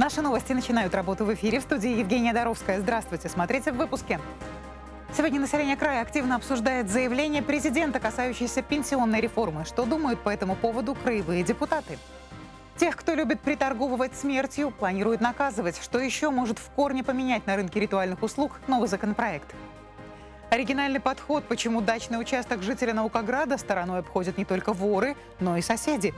Наши новости начинают работу в эфире. В студии Евгения Доровская. Здравствуйте. Смотрите в выпуске. Сегодня население края активно обсуждает заявление президента, касающееся пенсионной реформы. Что думают по этому поводу краевые депутаты? Тех, кто любит приторговывать смертью, планируют наказывать. Что еще может в корне поменять на рынке ритуальных услуг новый законопроект? Оригинальный подход, почему дачный участок жителя Наукограда стороной обходят не только воры, но и соседи.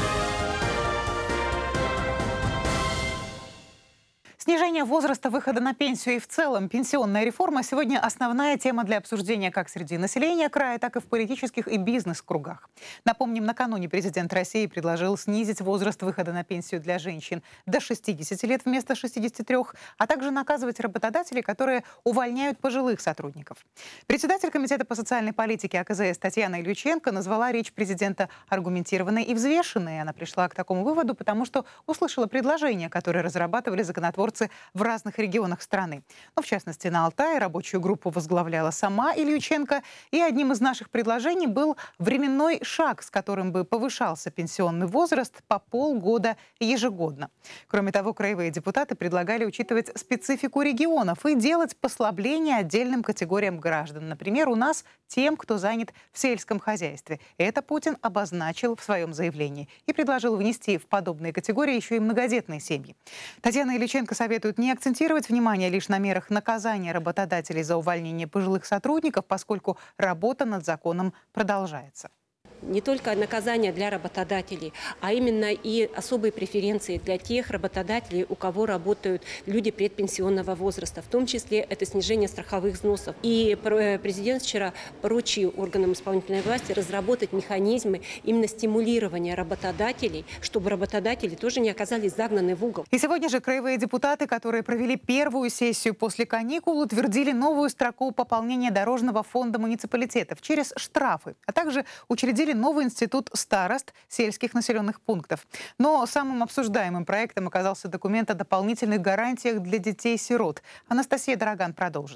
Снижение возраста выхода на пенсию и в целом пенсионная реформа сегодня основная тема для обсуждения как среди населения края, так и в политических и бизнес-кругах. Напомним, накануне президент России предложил снизить возраст выхода на пенсию для женщин до 60 лет вместо 63, а также наказывать работодателей, которые увольняют пожилых сотрудников. Председатель Комитета по социальной политике АКЗС Татьяна Ильюченко назвала речь президента аргументированной и взвешенной. Она пришла к такому выводу, потому что услышала предложения, которые разрабатывали законотворцы в разных регионах страны. Но, в частности, на Алтае рабочую группу возглавляла сама Ильюченко. И одним из наших предложений был временной шаг, с которым бы повышался пенсионный возраст по полгода ежегодно. Кроме того, краевые депутаты предлагали учитывать специфику регионов и делать послабления отдельным категориям граждан. Например, у нас тем, кто занят в сельском хозяйстве. Это Путин обозначил в своем заявлении и предложил внести в подобные категории еще и многодетные семьи. Татьяна Ильюченко советует не акцентировать внимание лишь на мерах наказания работодателей за увольнение пожилых сотрудников, поскольку работа над законом продолжается. Не только наказание для работодателей, а именно и особые преференции для тех работодателей, у кого работают люди предпенсионного возраста. В том числе это снижение страховых взносов. И президент вчера поручил органам исполнительной власти разработать механизмы именно стимулирования работодателей, чтобы работодатели тоже не оказались загнаны в угол. И сегодня же краевые депутаты, которые провели первую сессию после каникул, утвердили новую строку пополнения дорожного фонда муниципалитетов через штрафы, а также учредили новый институт старост сельских населенных пунктов. Но самым обсуждаемым проектом оказался документ о дополнительных гарантиях для детей-сирот. Анастасия Дороган продолжит.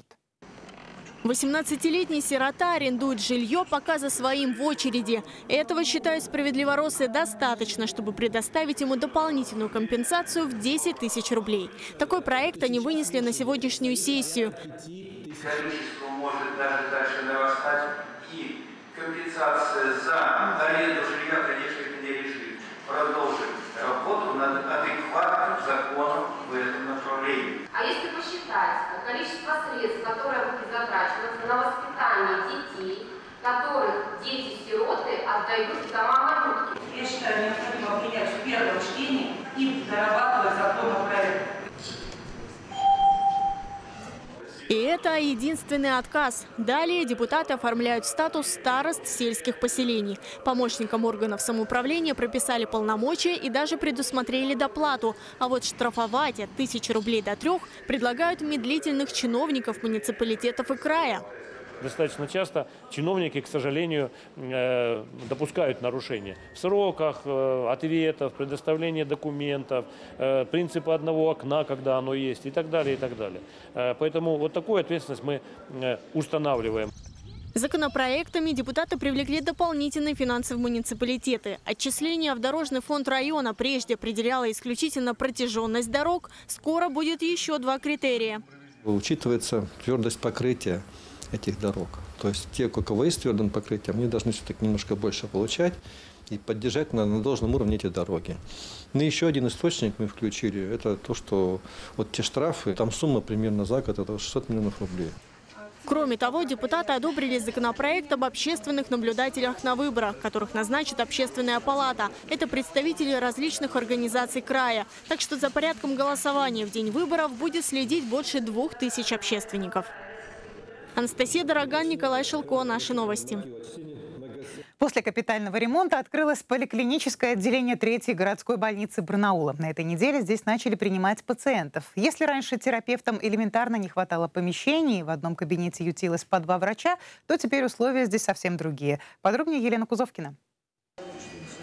18-летний сирота арендует жилье пока за своим в очереди. Этого, считают справедливоросы, достаточно, чтобы предоставить ему дополнительную компенсацию в 10 тысяч рублей. Такой проект они вынесли на сегодняшнюю сессию. Количество может даже дальше нарастать, и компенсация за аренду жилья, конечно, это не решит. Продолжим работу над адекватным законом в этом направлении. А если посчитать количество средств, которое будет затрачиваться на воспитание детей, которых дети-сироты отдают в дома малютки? Я считаю, необходимо принять в первом чтении и дорабатывать законопроект. И это единственный отказ. Далее депутаты оформляют статус старост сельских поселений. Помощникам органов самоуправления прописали полномочия и даже предусмотрели доплату. А вот штрафовать от 1000 рублей до 3 предлагают медлительных чиновников муниципалитетов и края. Достаточно часто чиновники, к сожалению, допускают нарушения в сроках ответов, предоставления документов, принципа одного окна, когда оно есть, и так далее, и так далее. Поэтому вот такую ответственность мы устанавливаем. Законопроектами депутаты привлекли дополнительные финансы в муниципалитеты. Отчисление в дорожный фонд района прежде определяло исключительно протяженность дорог. Скоро будет еще 2 критерия. Учитывается твердость покрытия этих дорог. То есть те, у кого есть твердым покрытием, они должны все-таки немножко больше получать и поддержать на должном уровне эти дороги. Ну и еще один источник мы включили, это то, что вот те штрафы, там сумма примерно за год, это 600 миллионов рублей. Кроме того, депутаты одобрили законопроект об общественных наблюдателях на выборах, которых назначит Общественная палата. Это представители различных организаций края. Так что за порядком голосования в день выборов будет следить больше 2000 общественников. Анастасия Дороган, Николай Шилко. Наши новости. После капитального ремонта открылось поликлиническое отделение 3-й городской больницы Барнаула. На этой неделе здесь начали принимать пациентов. Если раньше терапевтам элементарно не хватало помещений, в одном кабинете ютилось по 2 врача, то теперь условия здесь совсем другие. Подробнее Елена Кузовкина.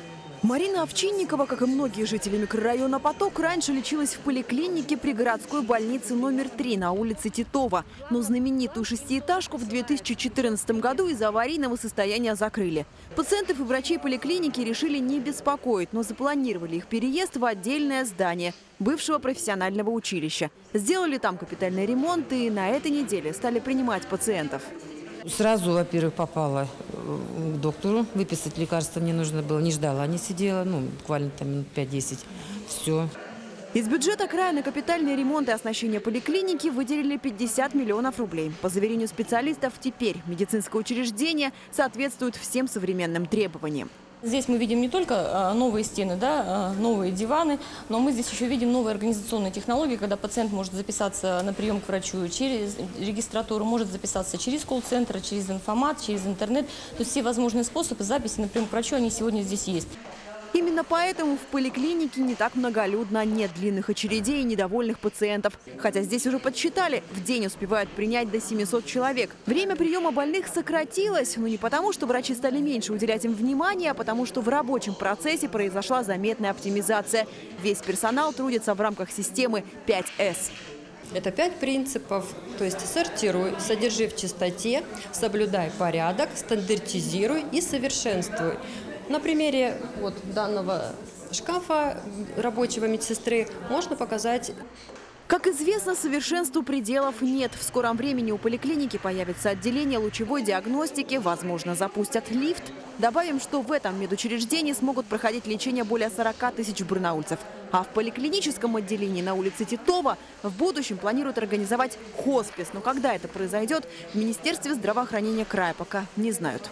Марина Овчинникова, как и многие жители микрорайона «Поток», раньше лечилась в поликлинике при городской больнице номер 3 на улице Титова. Но знаменитую шестиэтажку в 2014 году из-за аварийного состояния закрыли. Пациентов и врачей поликлиники решили не беспокоить, но запланировали их переезд в отдельное здание бывшего профессионального училища. Сделали там капитальный ремонт и на этой неделе стали принимать пациентов. Сразу, во-первых, попала к доктору. Выписать лекарства мне нужно было. Не ждала, не сидела. Буквально там минут 5-10. Все. Из бюджета края на капитальный ремонт и оснащение поликлиники выделили 50 миллионов рублей. По заверению специалистов, теперь медицинское учреждение соответствует всем современным требованиям. Здесь мы видим не только новые стены, новые диваны, но мы здесь еще видим новые организационные технологии, когда пациент может записаться на прием к врачу через регистратуру, может записаться через колл-центр, через информат, через интернет. То есть все возможные способы записи на прием к врачу, они сегодня здесь есть. Именно поэтому в поликлинике не так многолюдно, нет длинных очередей и недовольных пациентов. Хотя здесь уже подсчитали, в день успевают принять до 700 человек. Время приема больных сократилось, но не потому, что врачи стали меньше уделять им внимания, а потому, что в рабочем процессе произошла заметная оптимизация. Весь персонал трудится в рамках системы 5С. Это 5 принципов, то есть сортируй, содержи в чистоте, соблюдай порядок, стандартизируй и совершенствуй. На примере данного шкафа рабочего медсестры можно показать. Как известно, совершенству пределов нет. В скором времени у поликлиники появится отделение лучевой диагностики, возможно, запустят лифт. Добавим, что в этом медучреждении смогут проходить лечение более 40 тысяч барнаульцев. А в поликлиническом отделении на улице Титова в будущем планируют организовать хоспис. Но когда это произойдет, в Министерстве здравоохранения края пока не знают.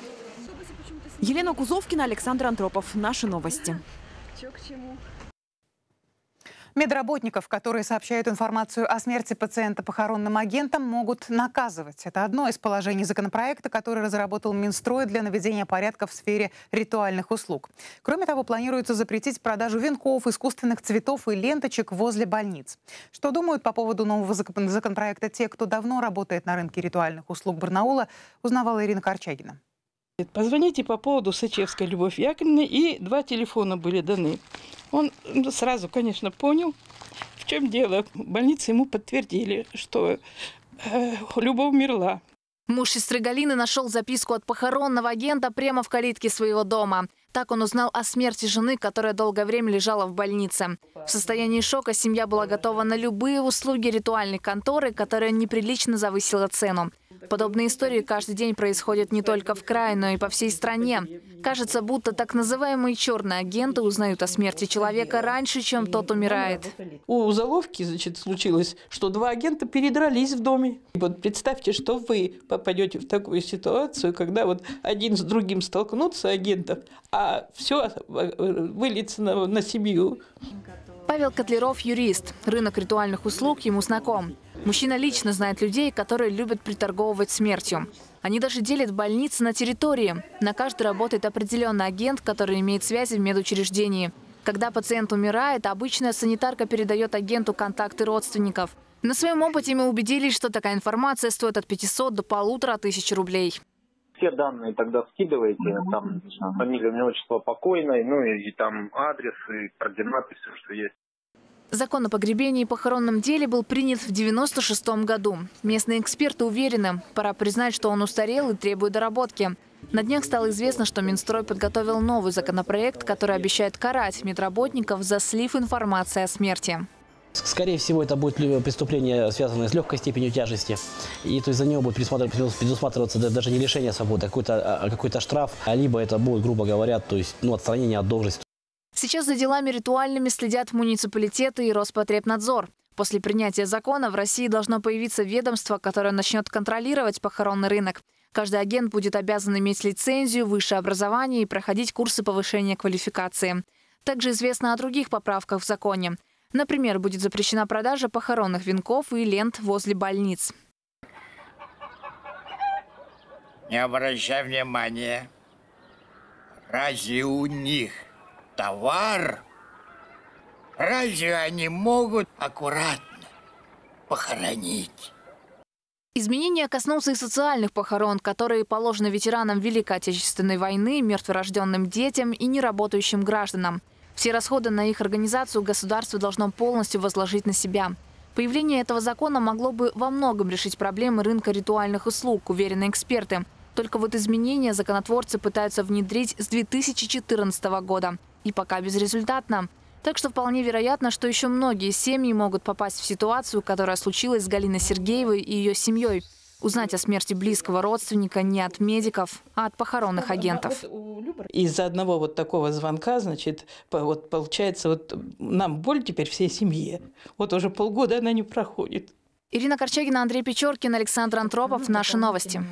Елена Кузовкина, Александр Антропов. Наши новости. Медработников, которые сообщают информацию о смерти пациента похоронным агентам, могут наказывать. Это одно из положений законопроекта, который разработал Минстрой для наведения порядка в сфере ритуальных услуг. Кроме того, планируется запретить продажу венков, искусственных цветов и ленточек возле больниц. Что думают по поводу нового законопроекта те, кто давно работает на рынке ритуальных услуг Барнаула, узнавала Ирина Корчагина. Позвоните по поводу Сычевской Любовь Яковлевны, и 2 телефона были даны. Он сразу, конечно, понял, в чем дело. В больнице ему подтвердили, что Люба умерла. Муж сестры Галины нашел записку от похоронного агента прямо в калитке своего дома. Так он узнал о смерти жены, которая долгое время лежала в больнице. В состоянии шока семья была готова на любые услуги ритуальной конторы, которая неприлично завысила цену. Подобные истории каждый день происходят не только в крае, но и по всей стране. Кажется, будто так называемые черные агенты узнают о смерти человека раньше, чем тот умирает. У Заловки, случилось, что 2 агента передрались в доме. Представьте, что вы попадете в такую ситуацию, когда один с другим столкнутся агентов, а все выльется на семью. Павел Котляров – юрист. Рынок ритуальных услуг ему знаком. Мужчина лично знает людей, которые любят приторговывать смертью. Они даже делят больницы на территории. На каждой работает определенный агент, который имеет связи в медучреждении. Когда пациент умирает, обычная санитарка передает агенту контакты родственников. На своем опыте мы убедились, что такая информация стоит от 500 до 1500 рублей. Все данные тогда скидываете, там фамилия, имя, отчество покойной, и там адрес, и координаты, все, что есть. Закон о погребении и похоронном деле был принят в 1996 году. Местные эксперты уверены, пора признать, что он устарел и требует доработки. На днях стало известно, что Минстрой подготовил новый законопроект, который обещает карать медработников за слив информации о смерти. Скорее всего, это будет преступление, связанное с легкой степенью тяжести. И то есть за него будет предусматриваться даже не лишение свободы, а какой-то штраф, либо это будет, грубо говоря, то есть отстранение от должности. Сейчас за делами ритуальными следят муниципалитеты и Роспотребнадзор. После принятия закона в России должно появиться ведомство, которое начнет контролировать похоронный рынок. Каждый агент будет обязан иметь лицензию, высшее образование и проходить курсы повышения квалификации. Также известно о других поправках в законе. Например, будет запрещена продажа похоронных венков и лент возле больниц. Не обращай внимания. Разве у них товар? Разве они могут аккуратно похоронить? Изменения коснутся и социальных похорон, которые положены ветеранам Великой Отечественной войны, мертворожденным детям и неработающим гражданам. Все расходы на их организацию государство должно полностью возложить на себя. Появление этого закона могло бы во многом решить проблемы рынка ритуальных услуг, уверены эксперты. Только вот изменения законотворцы пытаются внедрить с 2014 года. И пока безрезультатно. Так что вполне вероятно, что еще многие семьи могут попасть в ситуацию, которая случилась с Галиной Сергеевой и ее семьей. Узнать о смерти близкого родственника не от медиков, а от похоронных агентов. Из-за одного вот такого звонка, значит, вот получается, вот нам боль теперь всей семье. Вот уже полгода она не проходит. Ирина Корчагина, Андрей Печоркин, Александр Антропов. Наши новости.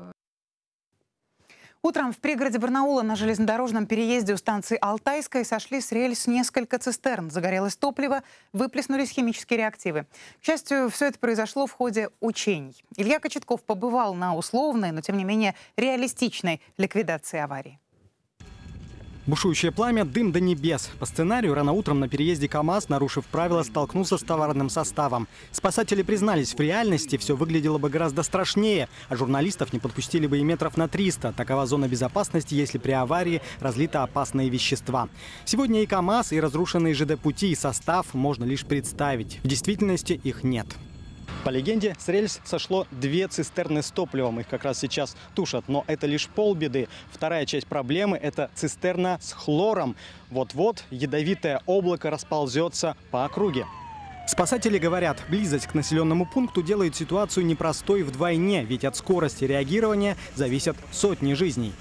Утром в пригороде Барнаула на железнодорожном переезде у станции Алтайской сошли с рельс несколько цистерн. Загорелось топливо, выплеснулись химические реактивы. К счастью, все это произошло в ходе учений. Илья Кочетков побывал на условной, но тем не менее реалистичной ликвидации аварии. Бушующее пламя, дым до небес. По сценарию, рано утром на переезде КАМАЗ, нарушив правила, столкнулся с товарным составом. Спасатели признались, в реальности все выглядело бы гораздо страшнее, а журналистов не подпустили бы и метров на 300. Такова зона безопасности, если при аварии разлиты опасные вещества. Сегодня и КАМАЗ, и разрушенные ЖД-пути, и состав можно лишь представить. В действительности их нет. По легенде, с рельс сошло 2 цистерны с топливом. Их как раз сейчас тушат. Но это лишь полбеды. Вторая часть проблемы – это цистерна с хлором. Вот-вот ядовитое облако расползется по округе. Спасатели говорят, близость к населенному пункту делает ситуацию непростой вдвойне. Ведь от скорости реагирования зависят сотни жизней.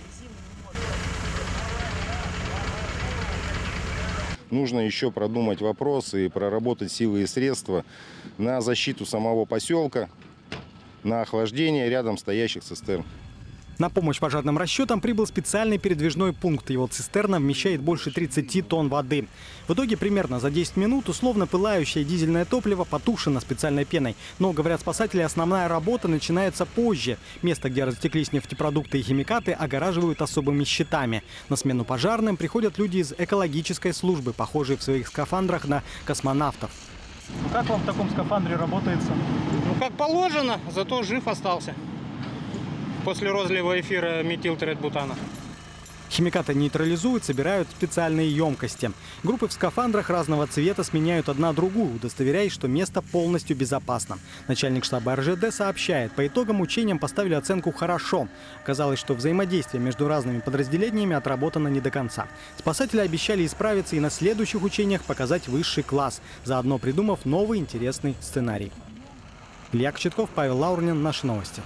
Нужно еще продумать вопрос и проработать силы и средства на защиту самого поселка, на охлаждение рядом стоящих цистерн. На помощь пожарным расчетам прибыл специальный передвижной пункт. Его цистерна вмещает больше 30 тонн воды. В итоге примерно за 10 минут условно пылающее дизельное топливо потушено специальной пеной. Но, говорят спасатели, основная работа начинается позже. Место, где растеклись нефтепродукты и химикаты, огораживают особыми щитами. На смену пожарным приходят люди из экологической службы, похожие в своих скафандрах на космонавтов. Как вам в таком скафандре работается? Ну, как положено, зато жив остался. После розлива эфира метилтретбутана. Химикаты нейтрализуют, собирают в специальные емкости. Группы в скафандрах разного цвета сменяют одна другую, удостоверяясь, что место полностью безопасно. Начальник штаба РЖД сообщает, по итогам учениям поставили оценку «хорошо». Оказалось, что взаимодействие между разными подразделениями отработано не до конца. Спасатели обещали исправиться и на следующих учениях показать высший класс, заодно придумав новый интересный сценарий. Илья Кочетков, Павел Лаурнин. Наши новости.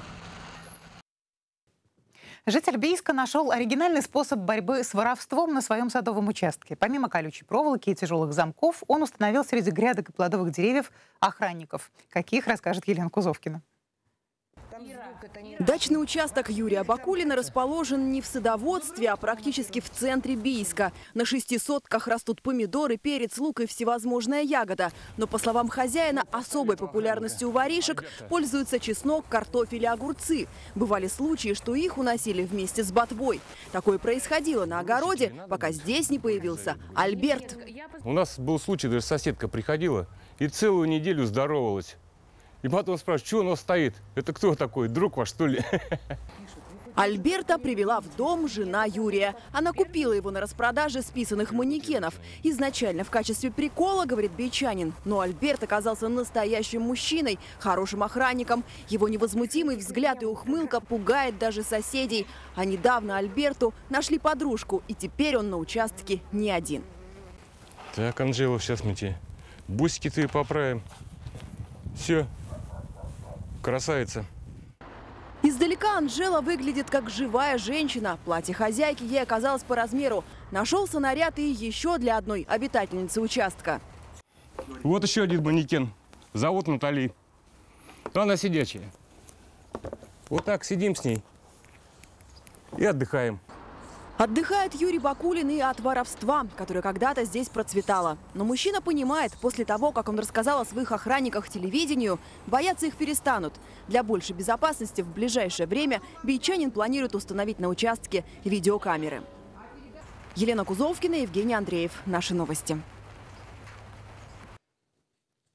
Житель Бийска нашел оригинальный способ борьбы с воровством на своем садовом участке. Помимо колючей проволоки и тяжелых замков, он установил среди грядок и плодовых деревьев охранников. Каких, расскажет Елена Кузовкина. Дачный участок Юрия Бакулина расположен не в садоводстве, а практически в центре Бийска. На 6 сотках растут помидоры, перец, лук и всевозможная ягода. Но, по словам хозяина, особой популярностью у воришек пользуются чеснок, картофель и огурцы. Бывали случаи, что их уносили вместе с ботвой. Такое происходило на огороде, пока здесь не появился Альберт. У нас был случай, даже соседка приходила и целую неделю здоровалась. И потом спрашивают, что у нас стоит? Это кто такой? Друг ваш, что ли? Альберта привела в дом жена Юрия. Она купила его на распродаже списанных манекенов. Изначально в качестве прикола, говорит бийчанин. Но Альберт оказался настоящим мужчиной, хорошим охранником. Его невозмутимый взгляд и ухмылка пугает даже соседей. А недавно Альберту нашли подружку, и теперь он на участке не один. Так, Анжела, сейчас мы тебе бусики твои поправим. Все. Красавица. Издалека Анжела выглядит как живая женщина. Платье хозяйки ей оказалось по размеру. Нашелся наряд и еще для одной обитательницы участка. Вот еще один манекен. Зовут Натали. Она сидячая. Вот так сидим с ней и отдыхаем. Отдыхает Юрий Бакулин и от воровства, которое когда-то здесь процветало. Но мужчина понимает, после того, как он рассказал о своих охранниках телевидению, бояться их перестанут. Для большей безопасности в ближайшее время бийчанин планирует установить на участке видеокамеры. Елена Кузовкина, Евгений Андреев. Наши новости.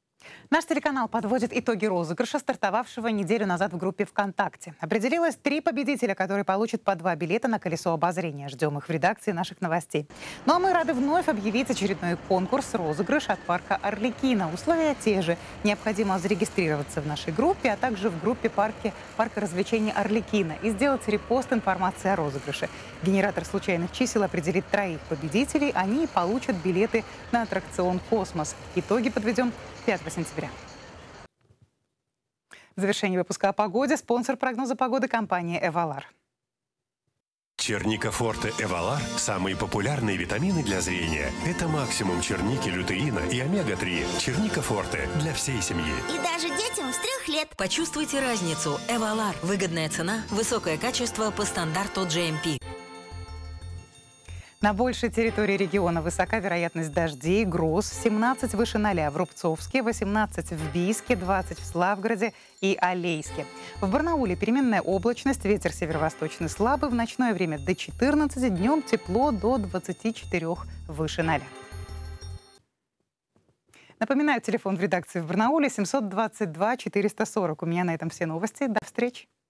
Наш телеканал подводит итоги розыгрыша, стартовавшего неделю назад в группе ВКонтакте. Определилось 3 победителя, которые получат по 2 билета на колесо обозрения. Ждем их в редакции наших новостей. Ну а мы рады вновь объявить очередной конкурс «Розыгрыш» от парка Арлекино. Условия те же. Необходимо зарегистрироваться в нашей группе, а также в группе парка развлечений Арлекино и сделать репост информации о розыгрыше. Генератор случайных чисел определит 3 победителей. Они получат билеты на аттракцион «Космос». Итоги подведем 5 сентября. В завершении выпуска о погоде спонсор прогноза погоды — компания «Эвалар». Черника Форте Эвалар – самые популярные витамины для зрения. Это максимум черники, лютеина и омега-3. Черника Форте для всей семьи. И даже детям с 3 лет. Почувствуйте разницу. Эвалар. Выгодная цена, высокое качество по стандарту GMP. На большей территории региона высока вероятность дождей, гроз. 17 выше 0 в Рубцовске, 18 в Бийске, 20 в Славгороде и Алейске. В Барнауле переменная облачность, ветер северо-восточный слабый, в ночное время до 14, днем тепло до 24 выше 0. Напоминаю, телефон в редакции в Барнауле 722 440. У меня на этом все новости. До встречи.